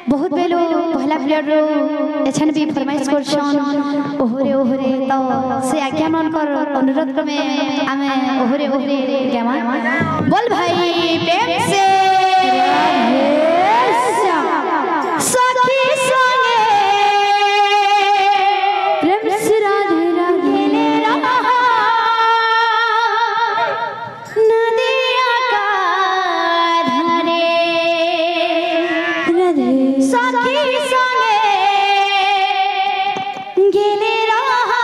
बहुत बेलो पहला प्लेयर रो एछन भी फरमाइश करछन ओहरे ओहरे तो से आज्ञा मन कर अनुरोध में आमे ओहरे ओहरे गामा बोल भाई प्रेम से सखी संगे प्रेम से राधे राधे ले रहा नदिया का धारे राधे सखी संगे गेले रहा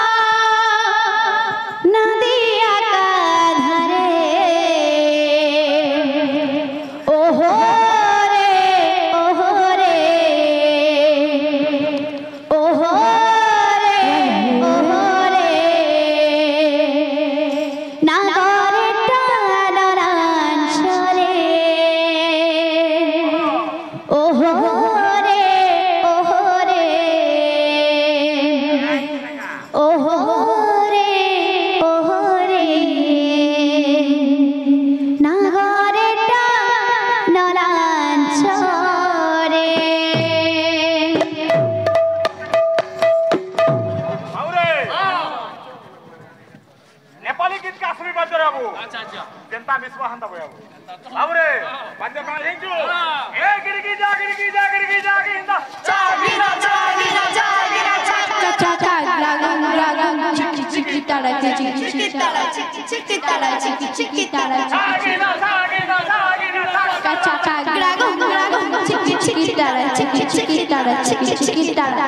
नदिया का धारे ओहो जनता विश्वास बाबू रे बाजे का हिंजू ए गिरगी जा गिंदा चागिना चाचा रागन चिकी ताड़ा चिकी ताड़ा चागिना चाचा रागन चिकी ताड़ा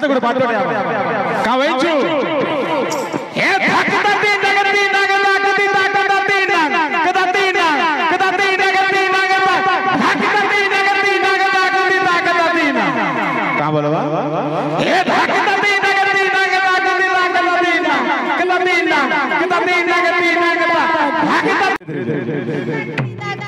गुड पाटो का वैचू ए धकदती नगती नगला कदी धकदती नगती नगती नगती नगला धकदती नगती नगला कदी धकदती न का बोलवा ए धकदती नगती नगला कदी धकदती न कदी नगती नगला धकदती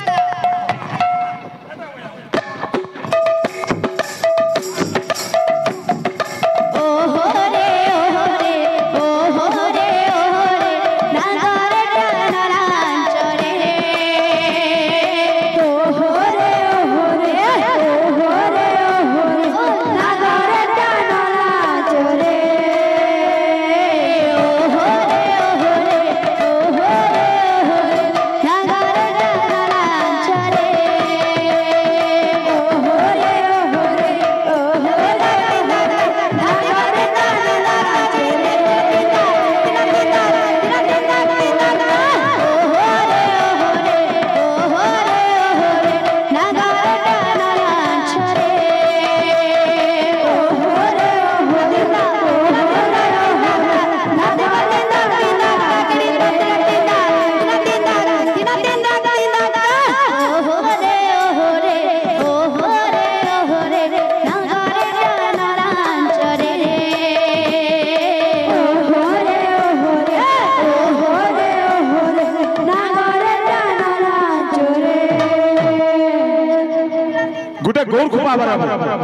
गुटे गोर खुपा बराबर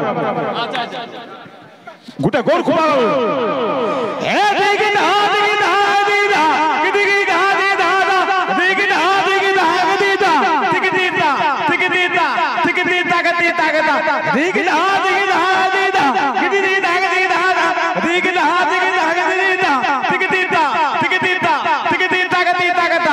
गुटे गोर खुपा ए देखि धा देखि धा दी धा किदि धा दी धा देखि धा देखि धा दी धा देखि धा देखि धा देखि धा गति तागता देखि धा देखि धा दी धा किदि धा गति धा देखि धा देखि धा गति धा देखि धा देखि धा देखि धा गति तागता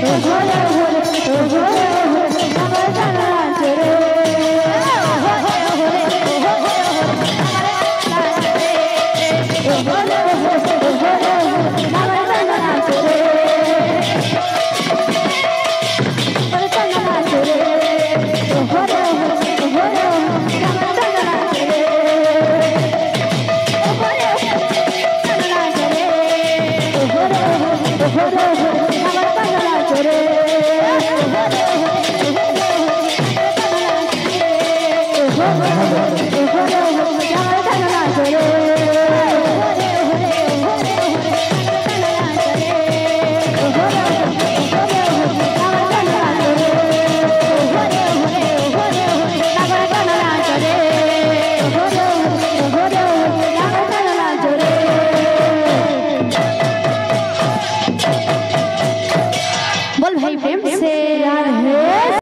ओहो रे ओहो रे ओहो रे ओहो